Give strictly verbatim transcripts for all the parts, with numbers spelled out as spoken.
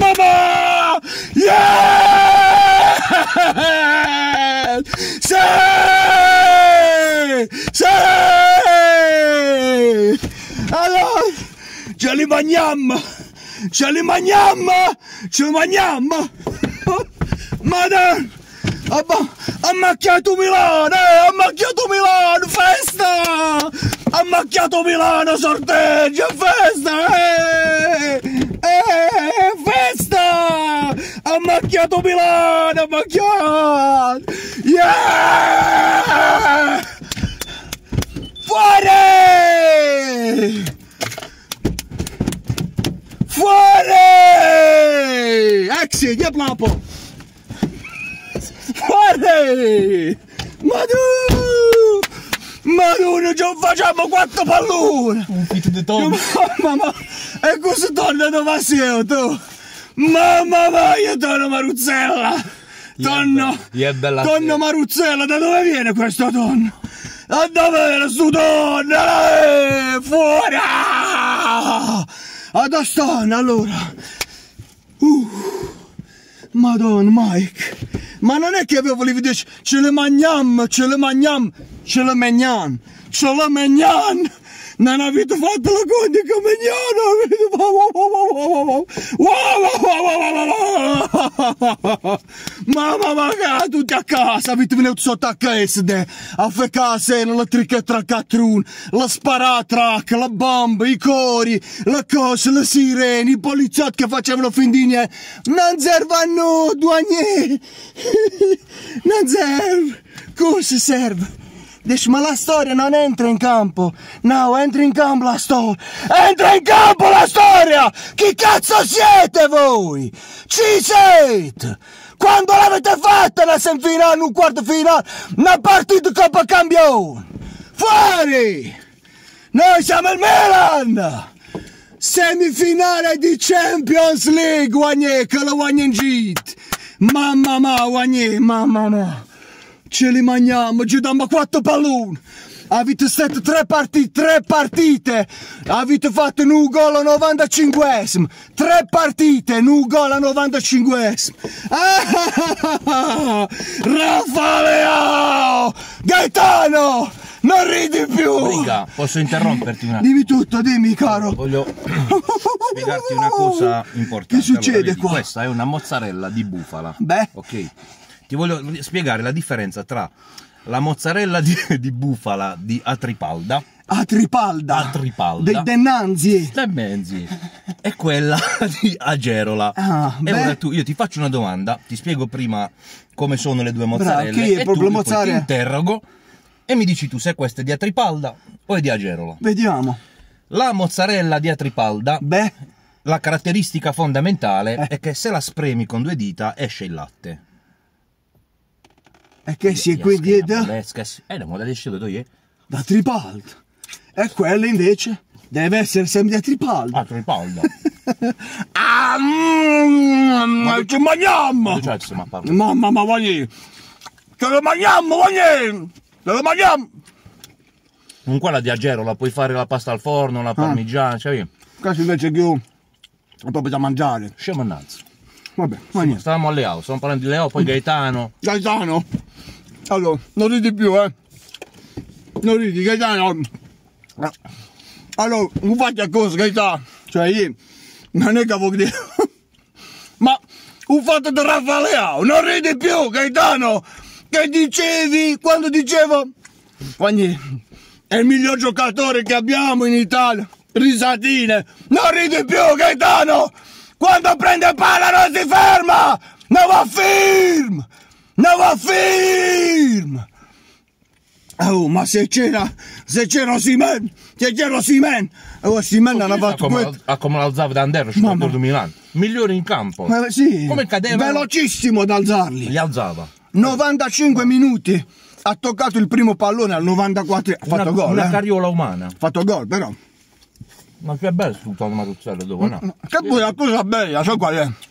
mamma! Yeah! Sì! Sì! Allora, ce li mangiamo! Ce li mangiamo! Ce li mangiamo! Madonna! Ha macchiato Milano! Eh, ha macchiato Milano! Festa! Ha macchiato Milano! Sorteggio! Festa! Eh, eh, festa! Ha macchiato Milano! Ha macchiato! Yeah! Fuori! Fuori! Exi, gli plapo! Fuori! Ma tu! Ma tu non ci facciamo quattro pallone! Un fit di tonno! Mamma, e questo tonno dove sei tu? Mamma mia, io tonno Maruzzella! Tonno! È bella! Tonno Maruzzella, da dove viene questo tonno? Da dove viene sto tonno? Eh, fuori! Ad stanno allora! Uh, Madonna Mike! Ma non è che volevi dire ce le mangiamo, ce le mangiamo, ce le mangiamo, ce le mangiamo! Non avete fatto la conta che mamma ma tutti a casa, avete venuto sotto a casa a fare casa, la tricca tra catrun, la sparatrack, la bomba, i cori, le cose, le sirene, i poliziotti che facevano fin di niente. Non servono, douanier! Non serve! Cosa serve? Dici, ma la storia non entra in campo. No, entra in campo la storia. Entra in campo la storia! Chi cazzo siete voi? Ci siete! Quando l'avete fatta una semifinale, un quarto finale, una partita Coppa Campione? Fuori! Noi siamo il Milan! Semifinale di Champions League, guagnè, che lo guagna in git. Mamma mia, guagnè, mamma mia. Ce li mangiamo, ci diamo quattro palloni. Avete fatto tre partite, tre partite. Avete fatto un gol al novantacinquesimo. Tre partite, un gol al novantacinquesimo. Ah, Raffaele! Gaetano! Non ridi più! Riga, posso interromperti un attimo? Dimmi tutto, dimmi caro. Voglio spiegarti una cosa importante. Che succede allora, vedi, qua? Questa è una mozzarella di bufala. Beh. Ok. Ti voglio spiegare la differenza tra la mozzarella di, di bufala di Atripalda. Atripalda. Atripalda. Dei Dennanzi. Menzi. E quella di Agerola. Ah, e beh. ora tu, io ti faccio una domanda, ti spiego prima come sono le due mozzarelle. Bravo, che è e proprio tu mozzarella? poi ti interrogo e mi dici tu se questa è di Atripalda o è di Agerola. Vediamo. La mozzarella di Atripalda, Beh. la caratteristica fondamentale Eh. è che se la spremi con due dita esce il latte. E che si è quindi è da, Eh, la moda di scelto io. da Tripalda. E quella invece deve essere sempre da Tripalda. Atripalda. Ah, mm, ci mangiamo! Cioè, insomma, parlo. Mamma ma guagni! Ce lo mangiamo, guagni! Ce lo mangiamo! Con quella di Agerola puoi fare la pasta al forno, la parmigiana, cioè. Questo invece è più è proprio da mangiare. Scemo innanzi. Vabbè, ma niente. Stavamo a Leao, stiamo parlando di Leao, poi Gaetano. Gaetano! Allora, non ridi più, eh! Non ridi, Gaetano! Allora, non faccia cosa, Gaetano! Cioè, io non è che voglio dire... Ma ho fatto di Raffaele, non ridi più, Gaetano! Che dicevi, quando dicevo... Quindi, è il miglior giocatore che abbiamo in Italia! Risatine! Non ridi più, Gaetano! Quando prende palla non si ferma! Non va firm! Non va firm! Oh, ma se c'era, se c'era Osimhen, se c'era Osimhen, oh, Osimhen non ha fatto questo. Ha come l'alzava da Anderro, Mamma. del Milan. Migliore in campo. Ma sì, Come cadeva? velocissimo ad alzarli. Li alzava. novantacinque minuti, ha toccato il primo pallone al novantaquattro, ha fatto una, gol. Una eh. carriola umana. Ha fatto gol, però. Ma che bello tutto il Maruzzello dopo, no? Che poi la cosa bella, sai qual è?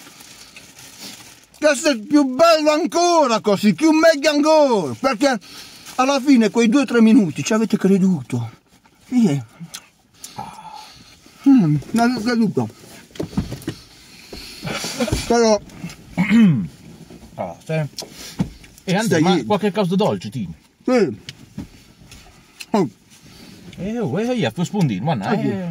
Questo è più bello ancora così, più meglio ancora, perché alla fine quei due o tre minuti ci avete creduto. Sì. Mm, avete creduto. Però... Ah, stai... E Andrea, ma Stai... qualche cosa dolce, ti? Sì. Oh. Eh, oh, eh, io fai spondino, ma no, eh.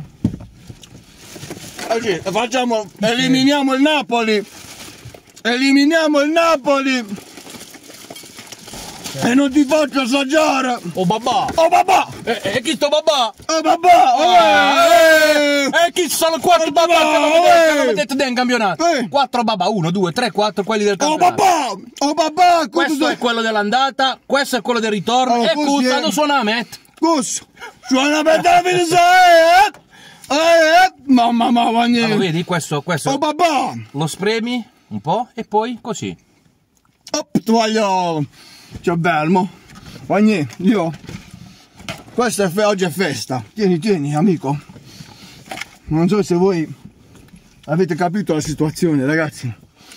Oggi facciamo, eliminiamo il Napoli, eliminiamo il Napoli e non ti faccio assaggiare. Oh babà, Oh babà, e eh, eh, chi sto babà? oh babà, oh, eh, E eh, chi sono quattro Oh, babà che babà, avete eh. mettete in campionato? Eh. Quattro babà, uno, due, tre, quattro, quelli del oh campionato. babà, oh babà, Questo è quello dell'andata, questo è quello del ritorno Oh, e così qui è. stanno suonando. Cus, suona per te, mi sai, eh? Eh, mamma mia, Allora, niente. vedi, questo, questo Oh babà, lo spremi un po' e poi così. oh, ti voglio, c'è bello, ogni, io, questa è fe... oggi è festa, tieni, tieni, amico, non so se voi avete capito la situazione, ragazzi,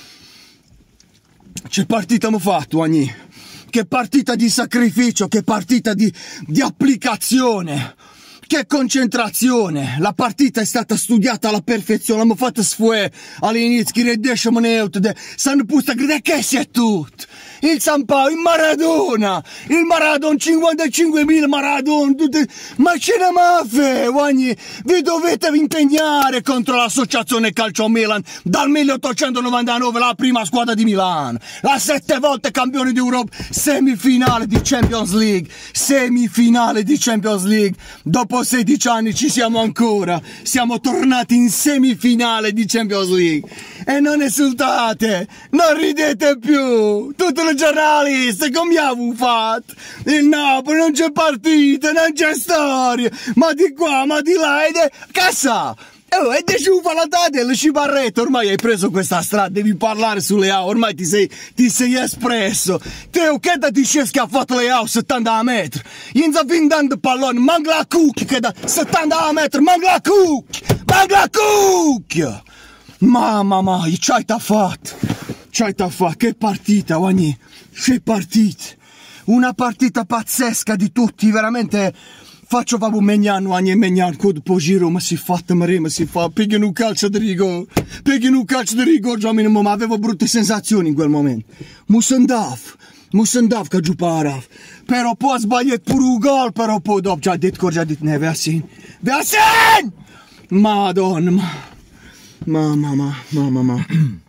che partita abbiamo fatto, ogni, che partita di sacrificio, che partita di, di applicazione, che concentrazione, la partita è stata studiata alla perfezione, l'abbiamo fatta sfue all'inizio, che riesce minuti, sanno pusta, che si è tutto, il San Paolo, il Maradona, il Maradona, cinquantacinquemila Maradona, tutte... ma ce ne maffe, guagni, vi dovete impegnare contro l'associazione Calcio Milan dal milleottocentonovantanove, la prima squadra di Milano, la sette volte campione d'Europa, semifinale di Champions League, semifinale di Champions League, dopo sedici anni ci siamo ancora, siamo tornati in semifinale di Champions League e non esultate, non ridete più, tutti i giornalisti come abbiamo fatto, il Napoli non c'è partita, non c'è storia, ma di qua, ma di là, ed è cassa. Oh, e te ci fa la tata e ci parrete, ormai hai preso questa strada, devi parlare sulle A, ormai ti sei, ti sei espresso. Teo, che da ti scesi che ha fatto le A a settanta metri? Inza fin dando pallone, manca la cucchia che da settanta metri, manca la cucchia, manca la cucchia. Mamma mia, c'hai t'ha fatto, c'hai t'ha fatto, che partita, ogni, che partita. Una partita pazzesca di tutti, veramente... Faccio proprio Megnan, ogni Megnan, quando poi giro, ma si fa, ma si fa, pigliano un calcio di rigore, pigliano un calcio di rigore, già minimo, ma avevo brutte sensazioni in quel momento. Musandav, Musandav che giocava, però poi sbagliato pure un gol, però poi dopo già detto, già detto, ne, Versin, Versin! Madonna, ma, mamma, mamma, mamma, mamma.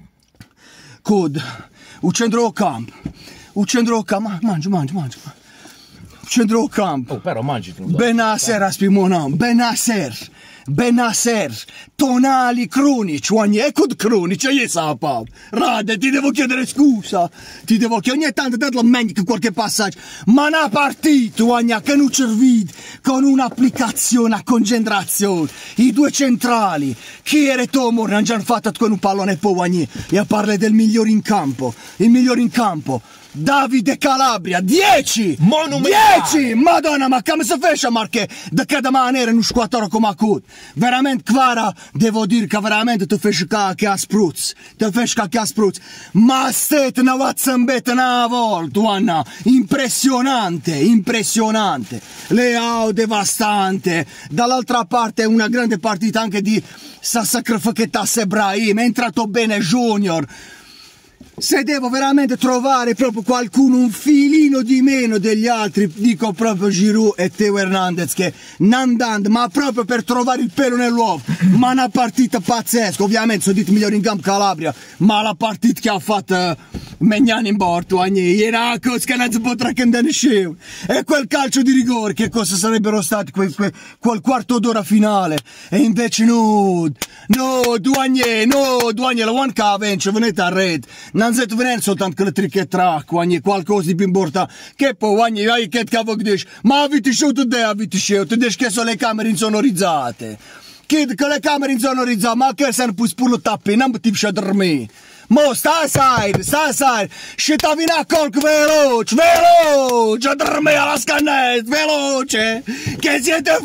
Cod, il centrocampo, il centrocampo, mangia, mangia, mangia. Centrocampo. Oh, però mangi tu. Benasser a Spimona, Benasser, Benasser, tonali cronici, ogni ecco cronici, io sapevo. Rade, ti devo chiedere scusa, ti devo chiedere ogni tanto dato la meglio qualche passaggio, ma una partita, ogni che non servite con un'applicazione a concentrazione, i due centrali, chi era Tomor, hanno già fatto con un pallone e poi ogni, e a parlare del migliore in campo, il migliore in campo. Davide Calabria, dieci! dieci! Madonna, ma come si fece marche da cada maniera in un squattro come accut? Veramente, Kvara, devo dire che veramente ti fece che a spruzz, ti fece che a spruzz, ma state una wazzambetta una volta, Anna, impressionante, impressionante, Leao devastante, dall'altra parte una grande partita anche di Sacrificata Sebrahim, è entrato bene Junior. Se devo veramente trovare proprio qualcuno un filino di meno degli altri, dico proprio Giroud e Teo Hernandez che Nandand, ma proprio per trovare il pelo nell'uovo. Ma una partita pazzesca, ovviamente sono dito migliori in campo Calabria, ma la partita che ha fatto Megnan in borto, era una cosa che non si potrà andare scemo. E quel calcio di rigore, che cosa sarebbero stati quel, quel, quel quarto d'ora finale? E invece no, no, Duagne, no, Duagne, la one che vence, venite a red. Non siete venendo soltanto con le trick track, qualcosa di più importante, che poi, ogni, hai che cavolo dici, ma avete scelto te, avete scelto, dici che sono le camere insonorizzate. Che, che le camere insonorizzate, ma che se ne puoi spullo tappi, non ti piace dormire. Mo stai side, stai side, scettavi a colco veloce, veloce, a dormire alla scannetta, veloce, che siete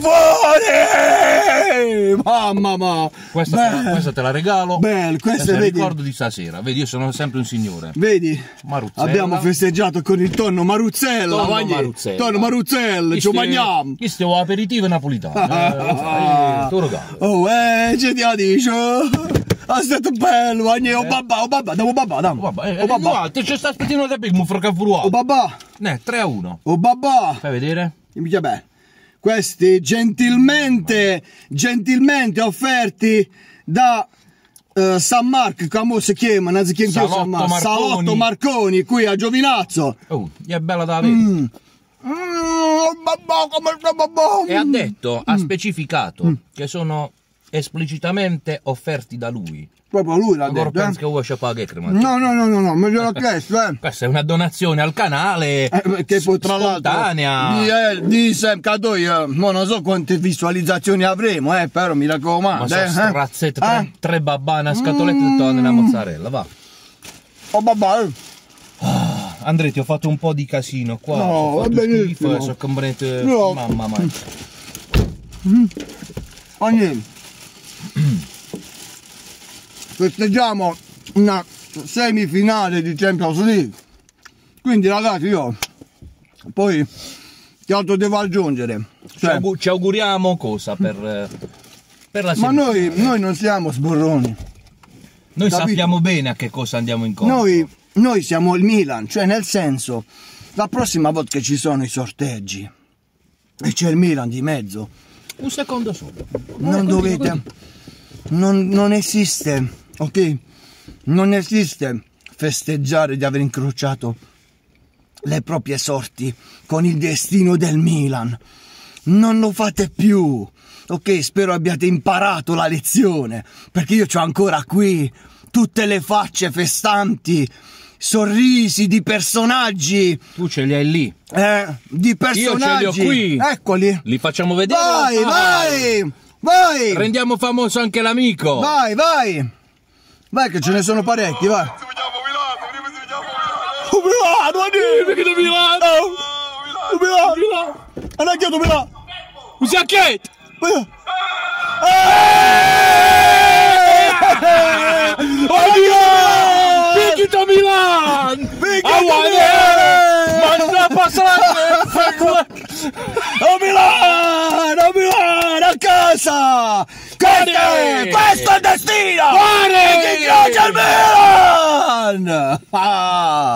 fuori! Mamma mia! Questa, te la, questa te la regalo. Bello, questo è il vedi. ricordo di stasera. Vedi, io sono sempre un signore. Vedi? Maruzzella. Abbiamo festeggiato con il tonno Maruzzella. Tonno Magni. Maruzzella. Tonno Maruzzella, ci mangiamo. Questo è un aperitivo napolitano. Eh, lo sai, tu regalo. Oh, eh, ce ti dice. è stato bello, Agnè, oh babà, oh babà, davo babà, davo. Oh, vabbè, oh, babà. Te ci sta aspettando da più, mi frega fuori. Oh babà. Ne, tre a uno. Oh babà. Fai vedere? Mica beh. Questi gentilmente, gentilmente offerti da uh, San Marco, come si chiama? Non si chiama Salotto San Marco. Marconi. Salotto Marconi, qui a Giovinazzo. Oh, gli è bella da avere. Mm. Mm, babà, come babà. E ha detto, ha specificato mm. che sono esplicitamente offerti da lui. Proprio lui l'ha Ancora detto, eh? penso che vuoi pagare crema. No, no, no, no, no, me gliel'ho chiesto, eh. Questa è una donazione al canale, eh, che poi tra spontanea. L'altro, di, di Sam Cadò, io mo non so quante visualizzazioni avremo, eh, però mi raccomando. Ma sono eh, strazzette, eh? tre, tre babà, una scatoletta mm. e nella mozzarella, va. Oh babà, eh. Ah, Andrea, ti ho fatto un po' di casino qua. No, va benissimo. So comprendete, no. Mamma mia. Mm. Ogni... festeggiamo una semifinale di Champions League, quindi ragazzi io poi che altro devo aggiungere, cioè, ci, augur ci auguriamo cosa per, per la ma noi, noi non siamo sborroni, noi capito? Sappiamo bene a che cosa andiamo incontro. Noi, noi siamo il Milan, cioè nel senso, la prossima volta che ci sono i sorteggi e c'è il Milan di mezzo, un secondo solo, non dovete, non, non esiste, ok? Non esiste festeggiare di aver incrociato le proprie sorti con il destino del Milan. Non lo fate più, ok? Spero abbiate imparato la lezione, perché io c'ho ancora qui tutte le facce festanti, sorrisi di personaggi. Tu ce li hai lì. Eh, di personaggi. Io ce li ho qui. Eccoli. Li facciamo vedere. Vai, vai, vai, vai. Rendiamo famoso anche l'amico. Vai, vai. Vai che ce ne sono parecchi, vai. Oh, Milano, perché da Milano? Oh, Milano, Milano. Anche tu, Milano. Un sacchetto. Picchito Milan! Picchito Manda passare! Oh Milano! Oh Milano! A casa! Questo è, questo è il destino! Pare! E ti piace il Milan! Ah.